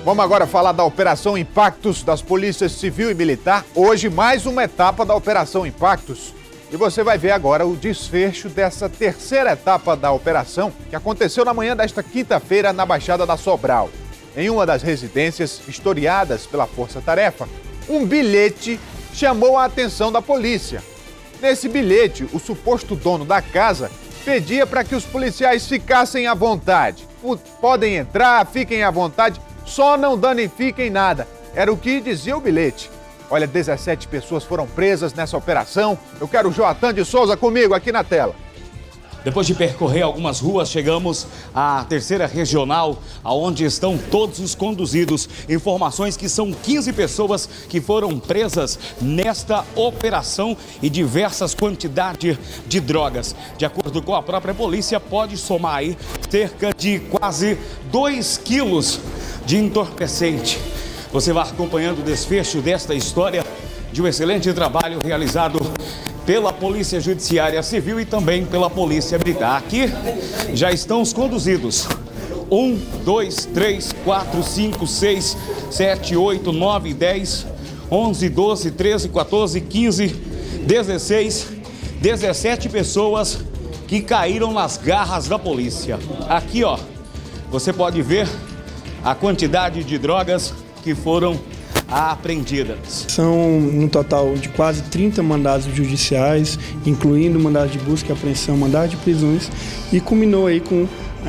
Vamos agora falar da Operação Impactos das Polícias Civil e Militar. Hoje, mais uma etapa da Operação Impactos. E você vai ver agora o desfecho dessa terceira etapa da operação, que aconteceu na manhã desta quinta-feira na Baixada da Sobral. Em uma das residências historiadas pela Força Tarefa, um bilhete chamou a atenção da polícia. Nesse bilhete, o suposto dono da casa pedia para que os policiais ficassem à vontade. Podem entrar, fiquem à vontade, só não danifiquem nada. Era o que dizia o bilhete. Olha, 17 pessoas foram presas nessa operação. Eu quero o Joatan de Souza comigo aqui na tela. Depois de percorrer algumas ruas, chegamos à terceira regional, onde estão todos os conduzidos. Informações que são 15 pessoas que foram presas nesta operação e diversas quantidades de drogas. De acordo com a própria polícia, pode somar aí cerca de quase 2 quilos de entorpecente. Você vai acompanhando o desfecho desta história de um excelente trabalho realizado pela Polícia Judiciária Civil e também pela Polícia Militar. Aqui já estão os conduzidos. 1, 2, 3, 4, 5, 6, 7, 8, 9, 10, 11, 12, 13, 14, 15, 16, 17 pessoas que caíram nas garras da polícia. Aqui, ó, você pode ver a quantidade de drogas que foram apreendidas. São no total de quase 30 mandados judiciais, incluindo mandado de busca e apreensão, mandado de prisões, e culminou aí com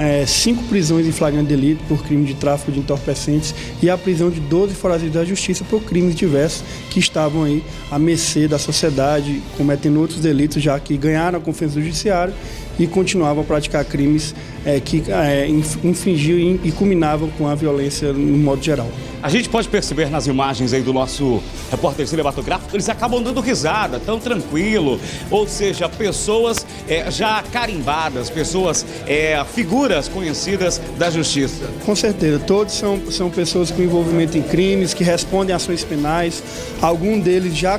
5 prisões em flagrante delito por crime de tráfico de entorpecentes e a prisão de 12 foragidos da justiça por crimes diversos que estavam aí à mercê da sociedade, cometendo outros delitos, já que ganharam a confiança do judiciário e continuavam a praticar crimes que infringiam e culminavam com a violência no modo geral. A gente pode perceber nas imagens aí do nosso repórter cinematográfico, eles acabam dando risada, tão tranquilo, ou seja, pessoas já carimbadas, pessoas, figuras conhecidas da justiça. Com certeza, todos são pessoas com envolvimento em crimes, que respondem a ações penais, alguns deles já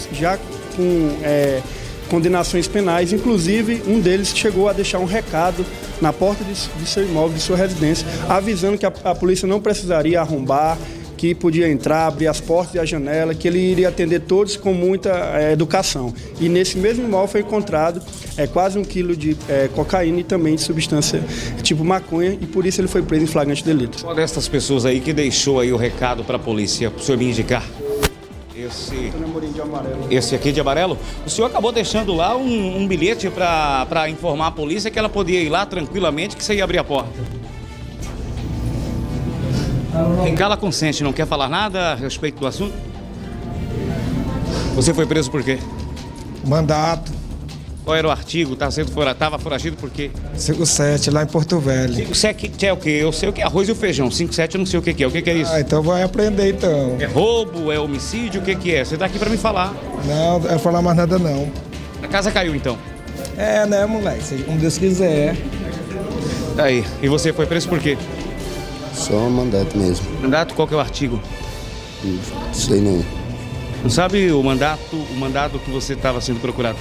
com condenações penais, inclusive um deles chegou a deixar um recado na porta de seu imóvel, de sua residência, avisando que a polícia não precisaria arrombar, que podia entrar, abrir as portas e a janela, que ele iria atender todos com muita educação. E nesse mesmo imóvel foi encontrado quase 1 quilo de cocaína e também de substância tipo maconha, e por isso ele foi preso em flagrante delito. Qual dessas pessoas aí que deixou aí o recado para a polícia, para o senhor me indicar? Esse aqui de amarelo? O senhor acabou deixando lá um bilhete para informar a polícia que ela podia ir lá tranquilamente, que você ia abrir a porta. Quem cala consente, não quer falar nada a respeito do assunto? Você foi preso por quê? Mandato. Qual era o artigo? Estava foragido por quê? 57, lá em Porto Velho. 57 é o quê? Eu sei o que é arroz e o feijão. 57 eu não sei o que é. O que é isso? Então vai aprender então. É roubo? É homicídio? O que é? Você tá aqui pra me falar. Não, não é falar mais nada não. A casa caiu então? Né, moleque? Se Deus quiser. Aí. E você foi preso por quê? Só um mandato mesmo. Mandato? Qual que é o artigo? Não sei não. Não sabe o mandado que você estava sendo procurado?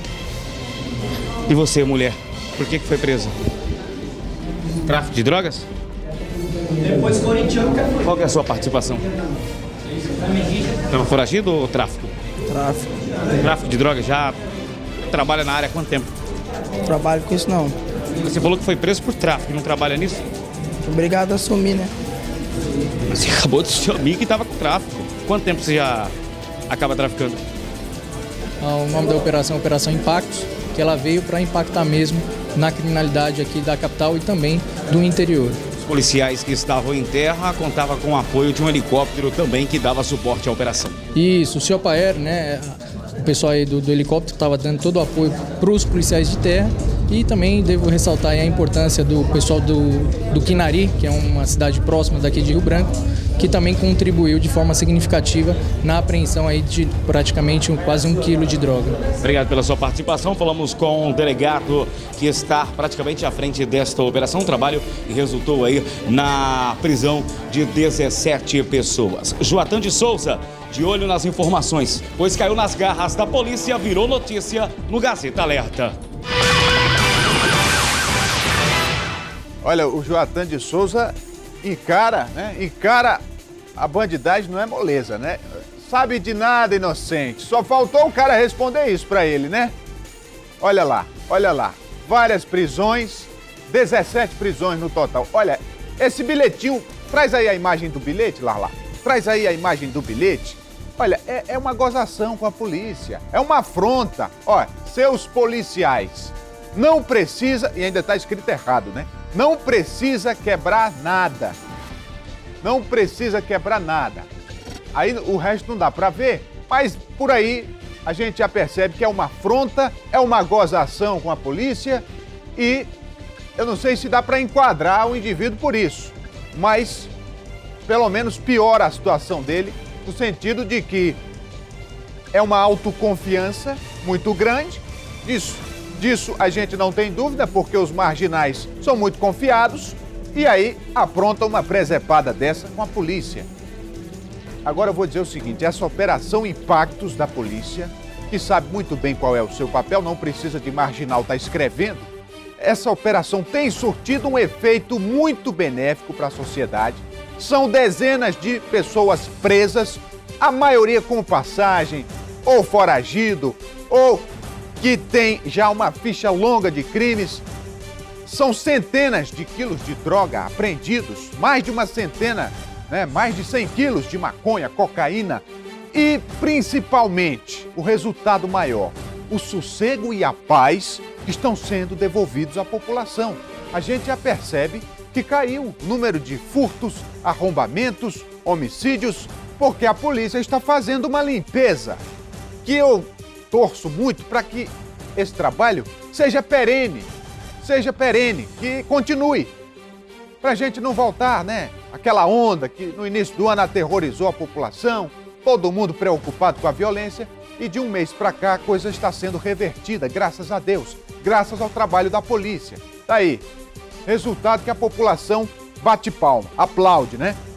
E você, mulher, por que foi presa? Tráfico de drogas? Depois corintiano, qual que é a sua participação? Estava foragido ou tráfico? Tráfico. Tráfico de drogas? Já trabalha na área há quanto tempo? Trabalho com isso não. Você falou que foi preso por tráfico, não trabalha nisso? Obrigado a assumir, né? Você acabou de assumir que estava com tráfico. Quanto tempo você já acaba traficando? O nome da operação é Operação Impactos, que ela veio para impactar mesmo na criminalidade aqui da capital e também do interior. Os policiais que estavam em terra contavam com o apoio de um helicóptero também que dava suporte à operação. Isso, o Ciopaer, né, o pessoal aí do helicóptero estava dando todo o apoio para os policiais de terra. E também devo ressaltar a importância do pessoal do Quinari, que é uma cidade próxima daqui de Rio Branco, que também contribuiu de forma significativa na apreensão aí de praticamente quase 1 quilo de droga. Obrigado pela sua participação. Falamos com um delegado que está praticamente à frente desta operação, trabalho que resultou aí na prisão de 17 pessoas. Joatan de Souza, de olho nas informações, pois caiu nas garras da polícia, virou notícia no Gazeta Alerta. Olha, o Joatan de Souza encara, né? Encara a bandidagem, não é moleza, né? Sabe de nada, inocente. Só faltou o cara responder isso pra ele, né? Olha lá. Várias prisões, 17 prisões no total. Olha, esse bilhetinho, traz aí a imagem do bilhete, Larla. Traz aí a imagem do bilhete. Olha, é uma gozação com a polícia. É uma afronta. Olha, seus policiais, não precisa, e ainda tá escrito errado, né? Não precisa quebrar nada. Não precisa quebrar nada. Aí o resto não dá pra ver, mas por aí a gente já percebe que é uma afronta, é uma gozação com a polícia e eu não sei se dá pra enquadrar o indivíduo por isso, mas pelo menos piora a situação dele no sentido de que é uma autoconfiança muito grande, disso a gente não tem dúvida, porque os marginais são muito confiados e aí apronta uma presepada dessa com a polícia. Agora eu vou dizer o seguinte, essa operação Impactos da polícia, que sabe muito bem qual é o seu papel, não precisa de marginal estar escrevendo, essa operação tem surtido um efeito muito benéfico para a sociedade. São dezenas de pessoas presas, a maioria com passagem, ou foragido, ou que tem já uma ficha longa de crimes. São centenas de quilos de droga apreendidos, mais de uma centena, né? Mais de 100 quilos de maconha, cocaína e, principalmente, o resultado maior, o sossego e a paz estão sendo devolvidos à população. A gente já percebe que caiu o número de furtos, arrombamentos, homicídios, porque a polícia está fazendo uma limpeza que eu torço muito para que esse trabalho seja perene, que continue, para a gente não voltar, né? Aquela onda que no início do ano aterrorizou a população, todo mundo preocupado com a violência e de um mês para cá a coisa está sendo revertida, graças a Deus, graças ao trabalho da polícia. Tá aí, resultado que a população bate palma, aplaude, né?